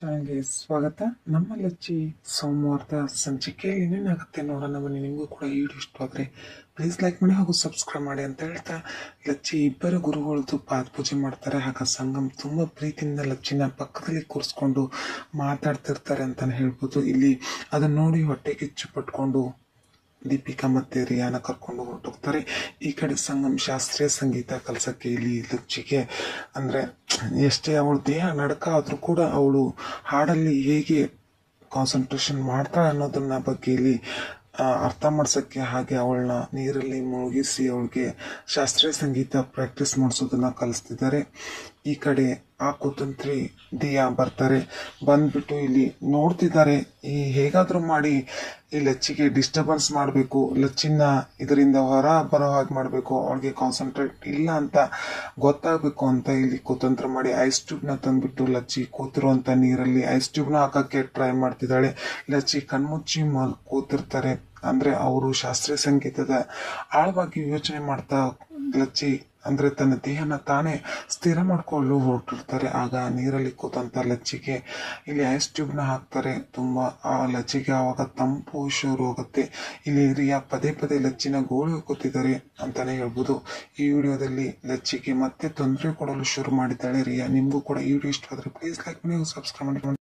ಚಾನಲ್ಗೆ ಸ್ವಾಗತ. ನಮ್ಮ ಲಚ್ಚಿ ಸೋಮವಾರದ ಸಂಚಿಕೆಯಲ್ಲಿ ಏನೇನಾಗುತ್ತೆ ನೋಡೋಣ ಬನ್ನಿ. ನಿಮಗೂ ಕೂಡ ಈ ವಿಡಿಯೋ ಇಷ್ಟವಾದರೆ ಪ್ಲೀಸ್ ಲೈಕ್ ಮಾಡಿ ಹಾಗೂ ಸಬ್ಸ್ಕ್ರೈಬ್ ಮಾಡಿ ಅಂತ ಹೇಳ್ತಾ, ಲಚ್ಚಿ ಇಬ್ಬರು ಗುರುಗಳದ್ದು ಪಾದ ಪೂಜೆ ಮಾಡ್ತಾರೆ. ಆಗ ಸಂಗಮ್ ತುಂಬ ಪ್ರೀತಿಯಿಂದ ಲಚ್ಚಿನ ಪಕ್ಕದಲ್ಲಿ ಕೂರಿಸ್ಕೊಂಡು ಮಾತಾಡ್ತಿರ್ತಾರೆ ಅಂತಾನೆ ಹೇಳ್ಬೋದು. ಇಲ್ಲಿ ಅದನ್ನ ನೋಡಿ ಹೊಟ್ಟೆ ಕಿಚ್ಚು ಪಟ್ಕೊಂಡು ದೀಪಿಕಾ ಮತ್ತೆ ರಿಯಾನ ಕರ್ಕೊಂಡು ಹೊರಟೋಗ್ತಾರೆ. ಈ ಕಡೆ ಸಂಗಮ್ ಶಾಸ್ತ್ರೀಯ ಸಂಗೀತ ಕಲಿಸಕ್ಕೆ ಇಲ್ಲಿ ಲಚ್ಚಿಗೆ ಅಂದ್ರೆ ಎಷ್ಟೇ ಅವಳು ದೇಹ ನಡಕ ಆದ್ರೂ ಕೂಡ ಅವಳು ಹಾಡಲ್ಲಿ ಹೇಗೆ ಕಾನ್ಸಂಟ್ರೇಷನ್ ಮಾಡ್ತಾಳೆ ಅನ್ನೋದನ್ನ ಬಗ್ಗೆ ಇಲ್ಲಿ ಅರ್ಥ ಮಾಡ್ಸಕ್ಕೆ, ಹಾಗೆ ಅವಳನ್ನ ನೀರಲ್ಲಿ ಮುಳುಗಿಸಿ ಅವಳಿಗೆ ಶಾಸ್ತ್ರೀಯ ಸಂಗೀತ ಪ್ರಾಕ್ಟೀಸ್ ಮಾಡಿಸೋದನ್ನ ಕಲಿಸ್ತಿದ್ದಾರೆ. ಈ ಕಡೆ ಆ ಕುತಂತ್ರಿ ದಿಯಾ ಬರ್ತಾರೆ. ಬಂದ್ಬಿಟ್ಟು ಇಲ್ಲಿ ನೋಡ್ತಿದ್ದಾರೆ, ಈ ಹೇಗಾದ್ರೂ ಮಾಡಿ ಈ ಲಚ್ಚಿಗೆ ಡಿಸ್ಟರ್ಬೆನ್ಸ್ ಮಾಡಬೇಕು, ಲಚ್ಚಿನ ಇದರಿಂದ ಹೊರ ಬರೋ ಹಾಗೆ ಮಾಡಬೇಕು, ಅವಳಿಗೆ ಕಾನ್ಸಂಟ್ರೇಟ್ ಇಲ್ಲ ಅಂತ ಗೊತ್ತಾಗಬೇಕು ಅಂತ ಇಲ್ಲಿ ಕುತಂತ್ರ ಮಾಡಿ ಐಸ್ ಟ್ಯೂಬ್ನ ತಂದ್ಬಿಟ್ಟು ಲಚ್ಚಿ ಕೂತಿರುವಂತ ನೀರಲ್ಲಿ ಐಸ್ ಟ್ಯೂಬ್ನ ಹಾಕಕ್ಕೆ ಟ್ರೈ ಮಾಡ್ತಿದ್ದಾಳೆ. ಲಚ್ಚಿ ಕಣ್ಮುಚ್ಚಿ ಕೂತಿರ್ತಾರೆ. ಅಂದ್ರೆ ಅವರು ಶಾಸ್ತ್ರೀಯ ಸಂಗೀತದ ಆಳವಾಗಿ ಯೋಚನೆ ಮಾಡ್ತಾ ಲಚ್ಚಿ ಅಂದ್ರೆ ತನ್ನ ದೇಹನ ತಾನೇ ಸ್ಥಿರ ಮಾಡ್ಕೊಳ್ಳಲು ಹೊರಟಿರ್ತಾರೆ. ಆಗ ನೀರಲ್ಲಿ ಕೂತಂತ ಲಚ್ಚಿಗೆ ಇಲ್ಲಿ ಐಸ್ ಟ್ಯೂಬ್ನ ಹಾಕ್ತಾರೆ. ತುಂಬಾ ಆ ಲಚ್ಚಿಗೆ ಆವಾಗ ತಂಪು ಶುರು ಆಗುತ್ತೆ. ಇಲ್ಲಿ ರಿಯಾ ಪದೇ ಪದೇ ಲಚ್ಚಿನ ಗೋಳು ಕೂತಿದ್ದಾರೆ ಅಂತಾನೆ ಹೇಳ್ಬೋದು. ಈ ವಿಡಿಯೋದಲ್ಲಿ ಲಚ್ಚಿಗೆ ಮತ್ತೆ ತೊಂದರೆ ಕೊಡಲು ಶುರು ಮಾಡಿದ್ದಾಳೆ ರಿಯಾ. ನಿಮ್ಗೂ ಕೂಡ ಈ ವಿಡಿಯೋ ಇಷ್ಟವಾದ್ರೆ ಪ್ಲೀಸ್ ಲೈಕ್ ಮಾಡಿ, ಸಬ್ಸ್ಕ್ರೈಬ್ ಮಾಡಿ.